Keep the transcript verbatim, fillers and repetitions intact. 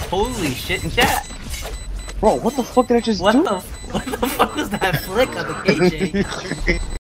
Holy shit, chat! Bro, what the fuck did I just What do? the what the fuck was that flick on the K J?